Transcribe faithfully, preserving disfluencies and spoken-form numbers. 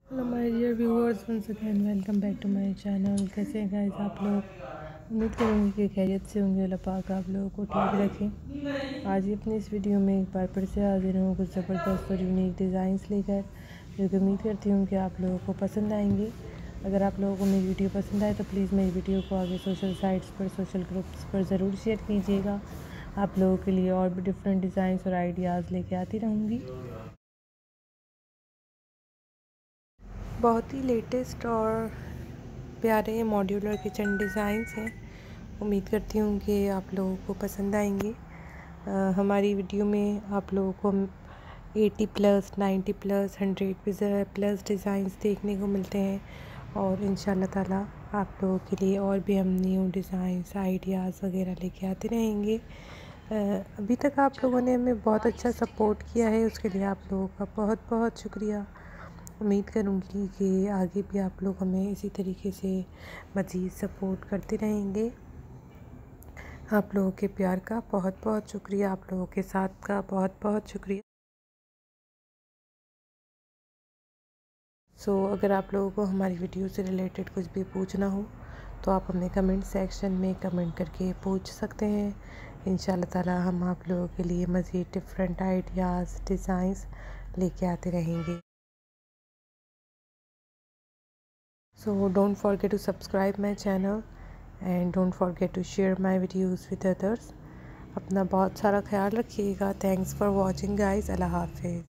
Hello my dear viewers, once again welcome back to my channel. कैसे हैं guys आप लोग? उम्मीद करूँगी कि खैरियत से होंगे। अल्लाह पाक आप लोगों को ठीक रखें। आज ही अपनी इस वीडियो में एक बार फिर से हाजिर हूँ कुछ ज़बरदस्त और यूनिक डिज़ाइंस लेकर, जो कि उम्मीद करती हूँ कि आप लोगों को पसंद आएंगे। अगर आप लोगों को मेरी वीडियो पसंद आए तो प्लीज़ मेरी वीडियो को आगे सोशल साइट्स पर, सोशल ग्रुप्स पर ज़रूर शेयर कीजिएगा। आप लोगों के लिए और भी डिफरेंट डिज़ाइंस और आइडियाज़ लेके आती रहूँगी। बहुत ही लेटेस्ट और प्यारे मॉड्यूलर किचन डिज़ाइंस हैं। उम्मीद करती हूँ कि आप लोगों को पसंद आएंगे। आ, हमारी वीडियो में आप लोगों को अस्सी प्लस, नब्बे प्लस, सौ प्लस डिज़ाइंस देखने को मिलते हैं और इंशाल्लाह ताला आप लोगों के लिए और भी हम न्यू डिज़ाइंस, आइडियाज़ वगैरह लेके आते रहेंगे। आ, अभी तक आप लोगों ने हमें बहुत अच्छा सपोर्ट किया है, उसके लिए आप लोगों का बहुत बहुत शुक्रिया। उम्मीद करूँगी कि आगे भी आप लोग हमें इसी तरीके से मज़ीद सपोर्ट करते रहेंगे। आप लोगों के प्यार का बहुत बहुत शुक्रिया, आप लोगों के साथ का बहुत बहुत शुक्रिया। सो so, अगर आप लोगों को हमारी वीडियो से रिलेटेड कुछ भी पूछना हो तो आप हमें कमेंट सेक्शन में कमेंट करके पूछ सकते हैं। इंशाल्लाह ताला हम आप लोगों के लिए मज़ीद डिफरेंट आइडियाज़, डिज़ाइंस लेके आते रहेंगे। So don't forget to subscribe my channel and don't forget to share my videos with others. अपना बहुत सारा ख्याल रखिएगा। Thanks for watching guys. Allah हाफिज़।